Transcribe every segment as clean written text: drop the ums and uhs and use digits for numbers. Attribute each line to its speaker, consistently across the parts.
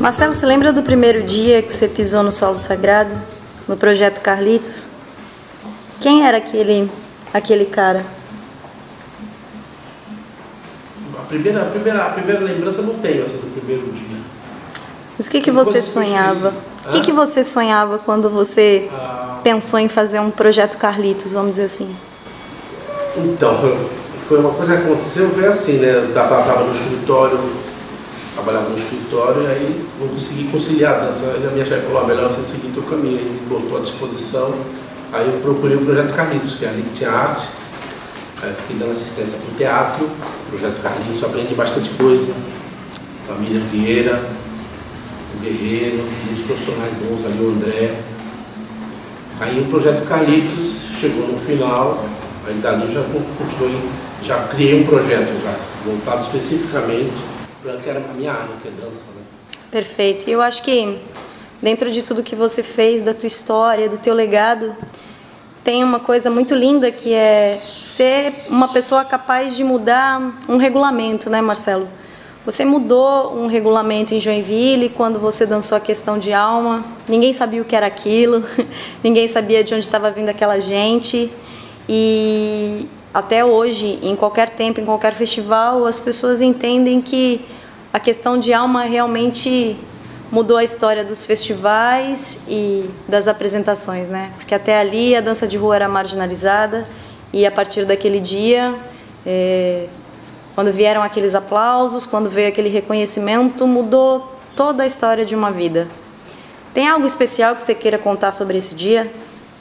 Speaker 1: Marcelo, você lembra do primeiro dia que você pisou no solo sagrado, no Projeto Carlitos? Quem era aquele cara?
Speaker 2: A primeira lembrança eu não tenho, assim, do primeiro dia.
Speaker 1: Mas o que você sonhava? O que você sonhava quando você pensou em fazer um Projeto Carlitos, vamos dizer assim?
Speaker 2: Então, foi uma coisa que aconteceu, foi assim, né? Eu estava no escritório, trabalhava no escritório, e aí não consegui conciliar a dança. Aí a minha chefe falou, melhor você seguir teu caminho, aí me botou à disposição. Aí eu procurei o Projeto Carlitos, que é ali que tinha arte. Aí eu fiquei dando assistência para o teatro, Projeto Carlitos, aprendi bastante coisa. Família Vieira, o Guerreiro, muitos profissionais bons ali, o André. Aí o Projeto Carlitos chegou no final, aí dali eu já continuei, já criei um projeto já, voltado especificamente para que era a minha área, que é dança, né?
Speaker 1: Perfeito. E eu acho que dentro de tudo que você fez, da tua história, do teu legado, tem uma coisa muito linda que é ser uma pessoa capaz de mudar um regulamento, né, Marcelo? Você mudou um regulamento em Joinville quando você dançou a Questão de Alma. Ninguém sabia o que era aquilo, ninguém sabia de onde estava vindo aquela gente. E até hoje, em qualquer tempo, em qualquer festival, as pessoas entendem que a Questão de Alma realmente mudou a história dos festivais e das apresentações, né? Porque até ali a dança de rua era marginalizada e a partir daquele dia, quando vieram aqueles aplausos, quando veio aquele reconhecimento, mudou toda a história de uma vida. Tem algo especial que você queira contar sobre esse dia?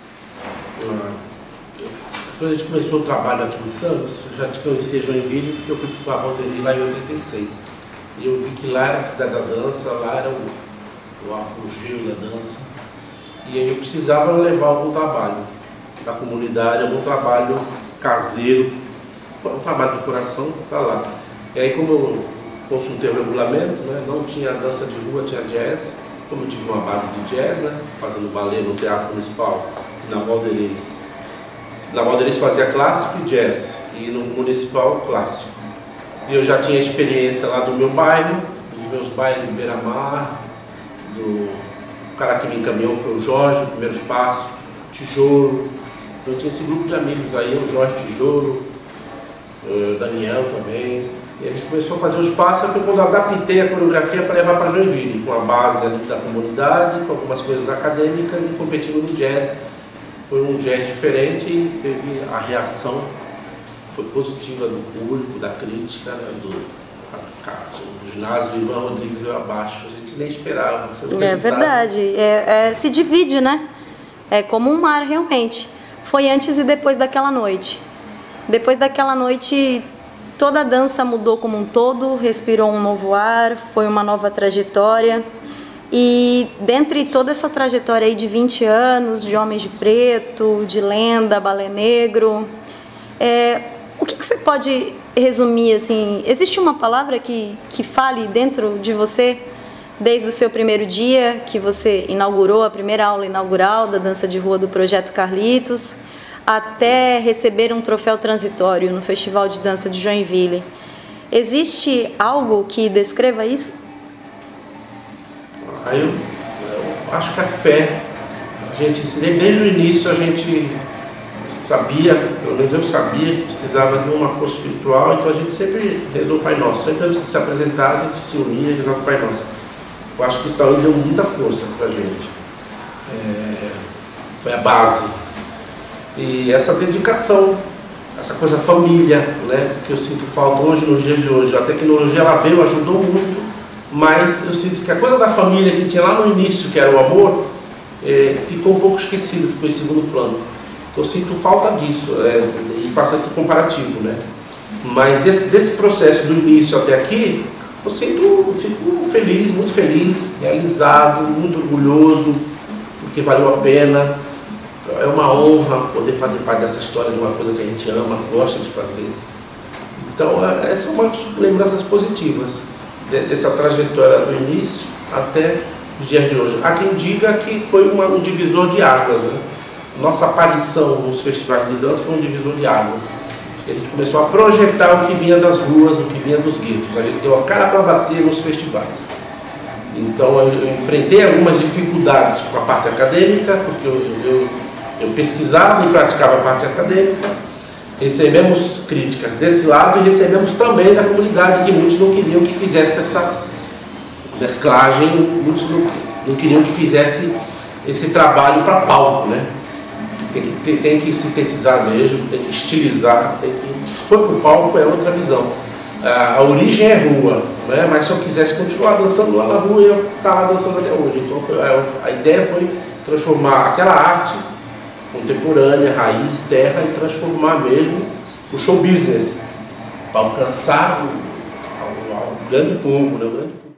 Speaker 2: Quando a gente começou o trabalho aqui em Santos, eu já te conhecia Joinville, porque eu fui para o Valderi lá em 86. E eu vi que lá era a cidade da dança, lá era o apogeu da dança. E aí eu precisava levar algum trabalho da comunidade, algum trabalho caseiro, um trabalho de coração para lá. E aí, como eu consultei o regulamento, né, não tinha dança de rua, tinha jazz. Como eu tive uma base de jazz, né, fazendo balé no Teatro Municipal e na Valderiz. Na Valderiz fazia clássico e jazz, e no Municipal clássico. E eu já tinha experiência lá do meu bairro, dos meus bairros de Beira-Mar, o cara que me encaminhou foi o Jorge, o Primeiro Espaço, Tijolo. Então eu tinha esse grupo de amigos aí, o Jorge Tijolo, o Daniel também. E a gente começou a fazer o espaço, foi quando eu adaptei a coreografia para levar para Joinville, com a base ali da comunidade, com algumas coisas acadêmicas e competindo no jazz. Foi um jazz diferente e teve a reação foi positiva do público, da crítica, né, do ginásio Ivan Rodrigues veio abaixo, a gente nem esperava.
Speaker 1: É verdade, se divide, né? É como um mar realmente. Foi antes e depois daquela noite. Depois daquela noite, toda a dança mudou como um todo, respirou um novo ar, foi uma nova trajetória. E dentre toda essa trajetória aí de 20 anos, de Homens de Preto, de Lenda, Balé Negro, o que você pode resumir, assim, existe uma palavra que fale dentro de você, desde o seu primeiro dia, que você inaugurou a primeira aula inaugural da dança de rua do Projeto Carlitos, até receber um troféu transitório no Festival de Dança de Joinville? Existe algo que descreva isso?
Speaker 2: Eu acho que a fé, desde o início a gente sabia, pelo menos eu sabia que precisava de uma força espiritual, então a gente sempre rezou o Pai Nosso. Sempre antes de se apresentar, a gente se unia e rezava o Pai Nosso. Eu acho que isso também deu muita força pra gente. Foi a base. E essa dedicação, essa coisa família, né, que eu sinto falta hoje, nos dias de hoje. A tecnologia ela veio, ajudou muito, mas eu sinto que a coisa da família que tinha lá no início, que era o amor, ficou um pouco esquecido, ficou em segundo plano. Eu sinto falta disso, e faço esse comparativo, né? Mas desse processo do início até aqui, eu fico feliz, muito feliz, realizado, muito orgulhoso, porque valeu a pena. É uma honra poder fazer parte dessa história de uma coisa que a gente ama, gosta de fazer. Então, essas são umas lembranças positivas dessa trajetória do início até os dias de hoje. Há quem diga que foi um divisor de águas, né? Nossa aparição nos festivais de dança foi um divisor de águas. A gente começou a projetar o que vinha das ruas, o que vinha dos guetos. A gente deu a cara para bater nos festivais. Então eu enfrentei algumas dificuldades com a parte acadêmica, porque eu pesquisava e praticava a parte acadêmica. Recebemos críticas desse lado e recebemos também da comunidade, que muitos não queriam que fizesse essa mesclagem, muitos não queriam que fizesse esse trabalho para palco, né? Tem que sintetizar mesmo, tem que estilizar, foi para o palco, é outra visão. A origem é rua, né? Mas se eu quisesse continuar dançando lá na rua, eu ia estar lá dançando até hoje. Então a ideia foi transformar aquela arte contemporânea, raiz, terra, e transformar mesmo o show business, para alcançar o grande público, né? O grande público.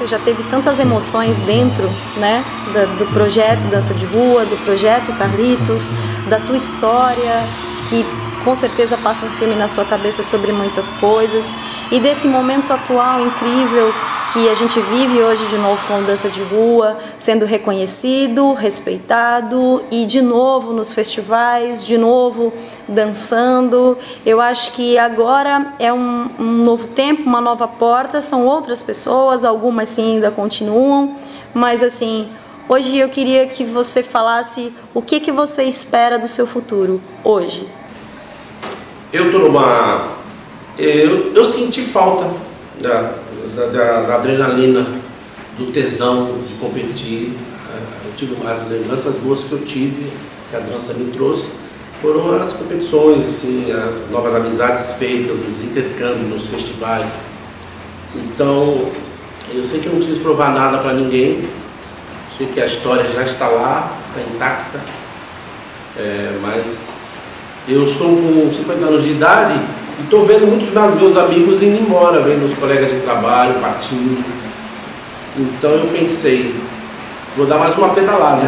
Speaker 1: você já teve tantas emoções dentro, né, do projeto Dança de Rua, do projeto Carlitos, da tua história, que com certeza passa um filme na sua cabeça sobre muitas coisas, e desse momento atual incrível que a gente vive hoje de novo com Dança de Rua, sendo reconhecido, respeitado e de novo nos festivais, de novo dançando. Eu acho que agora é um novo tempo, uma nova porta, são outras pessoas, algumas sim ainda continuam, mas assim, hoje eu queria que você falasse o que você espera do seu futuro hoje.
Speaker 2: Eu tô numa... Eu senti falta da adrenalina, do tesão de competir. Eu tive as lembranças boas que eu tive, que a dança me trouxe, foram as competições, assim, as novas amizades feitas, os intercâmbios nos festivais. Então, eu sei que eu não preciso provar nada para ninguém, sei que a história já está lá, está intacta, mas eu estou com 50 anos de idade e estou vendo muitos dos meus amigos indo embora, vendo os colegas de trabalho partindo. Então eu pensei, vou dar mais uma pedalada.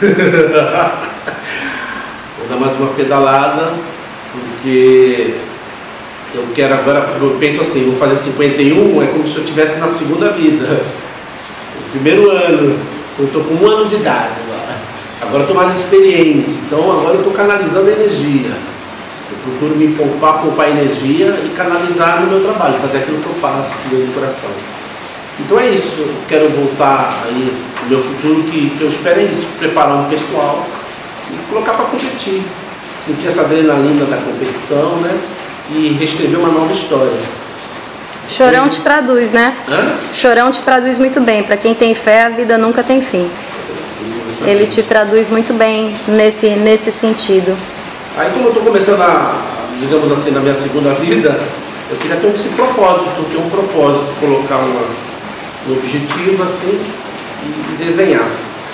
Speaker 2: Vou dar mais uma pedalada, porque eu quero agora, eu penso assim, vou fazer 51, é como se eu estivesse na segunda vida. O primeiro ano, eu estou com 1 ano de idade agora. Agora eu estou mais experiente, então agora eu estou canalizando energia. Eu procuro me poupar energia e canalizar no meu trabalho, fazer aquilo que eu faço, que deu de coração. Então é isso, eu quero voltar aí no meu futuro, que eu espero é isso, preparar um pessoal e colocar para competir. Sentir essa adrenalina da competição, né? E reescrever uma nova história.
Speaker 1: Chorão te traduz, né?
Speaker 2: Hã?
Speaker 1: Chorão te traduz muito bem. Para quem tem fé, a vida nunca tem fim. Ele te traduz muito bem nesse sentido.
Speaker 2: Aí como eu estou começando digamos assim, na minha segunda vida, eu queria ter esse propósito, colocar um objetivo assim e desenhar.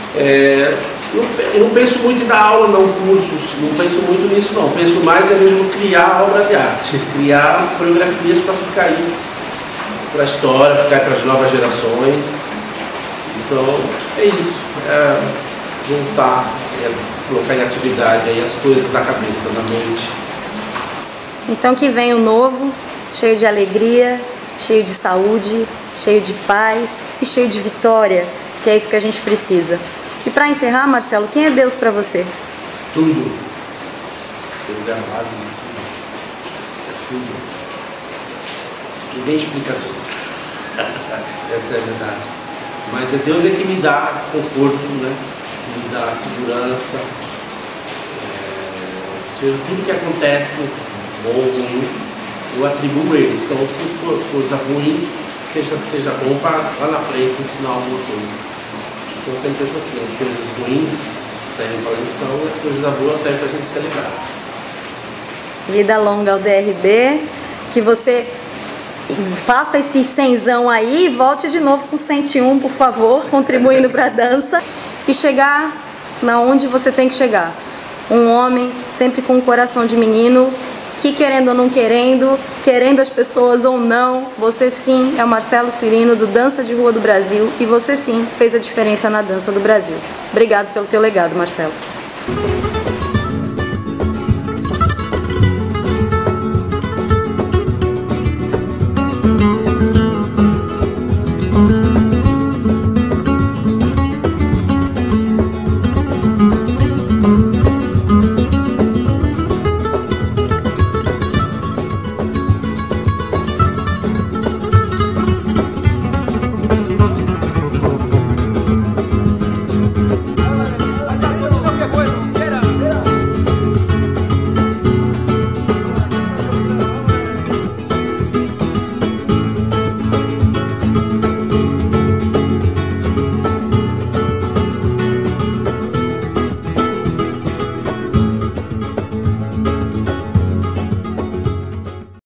Speaker 2: Eu não penso muito em dar aula, não, cursos, não penso muito nisso não. Penso mais mesmo criar obra de arte, criar coreografias para ficar aí para a história, ficar para as novas gerações. Então é isso, juntar, colocar em atividade aí as coisas da cabeça, da mente.
Speaker 1: Então que venha o novo, cheio de alegria, cheio de saúde, cheio de paz e cheio de vitória, que é isso que a gente precisa. E para encerrar, Marcelo, quem é Deus para você?
Speaker 2: Tudo. Deus é a base de tudo. É tudo. Ninguém explica Deus. Essa é a verdade. Mas é Deus que me dá conforto, né? Que me dá segurança. Tudo que acontece, bom ou ruim, eu atribuo a Ele. Então, se for coisa ruim, seja bom para lá na frente ensinar alguma coisa. Então eu sempre penso assim, as coisas ruins servem para lição e as coisas boas servem para a gente celebrar.
Speaker 1: Vida longa ao DRB, que você faça esse 100zão aí e volte de novo com 101, por favor, contribuindo para a dança e chegar na onde você tem que chegar. Um homem sempre com um coração de menino, que querendo ou não querendo as pessoas ou não, você sim é o Marcelo Cirino do Dança de Rua do Brasil e você sim fez a diferença na dança do Brasil. Obrigado pelo teu legado, Marcelo.